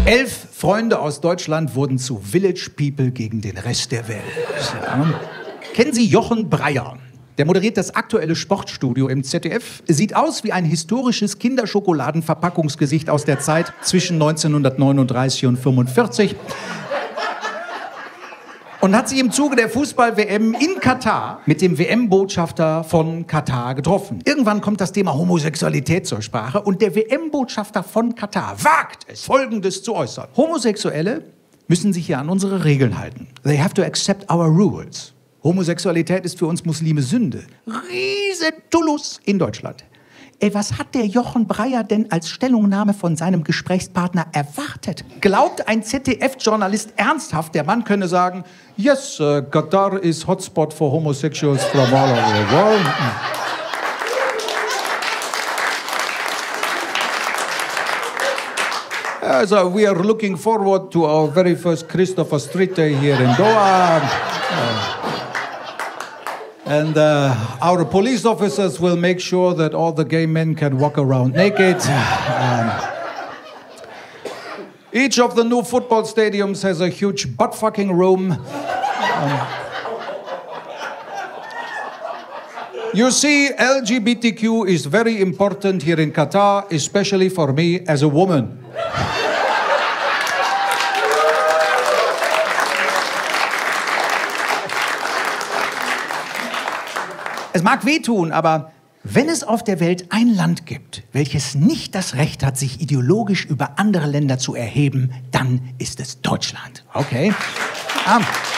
11 Freunde aus Deutschland wurden zu Village People gegen den Rest der Welt. Ja. Kennen Sie Jochen Breyer? Der moderiert das aktuelle Sportstudio im ZDF. Sieht aus wie ein historisches Kinderschokoladenverpackungsgesicht aus der Zeit zwischen 1939 und 1945. Und hat sich im Zuge der Fußball-WM in Katar mit dem WM-Botschafter von Katar getroffen. Irgendwann kommt das Thema Homosexualität zur Sprache und der WM-Botschafter von Katar wagt es, Folgendes zu äußern. Homosexuelle müssen sich hier an unsere Regeln halten. They have to accept our rules. Homosexualität ist für uns Muslime Sünde. Riesentullus in Deutschland. Ey, was hat der Jochen Breyer denn als Stellungnahme von seinem Gesprächspartner erwartet? Glaubt ein ZDF-Journalist ernsthaft, der Mann könne sagen, yes, Qatar is hotspot for homosexuals from all over the world. So we are looking forward to our very first Christopher Street Day here in Doha. And our police officers will make sure that all the gay men can walk around naked. Each of the new football stadiums has a huge butt-fucking room. You see, LGBTQ is very important here in Qatar, especially for me as a woman. Es mag wehtun, aber wenn es auf der Welt ein Land gibt, welches nicht das Recht hat, sich ideologisch über andere Länder zu erheben, dann ist es Deutschland. Okay?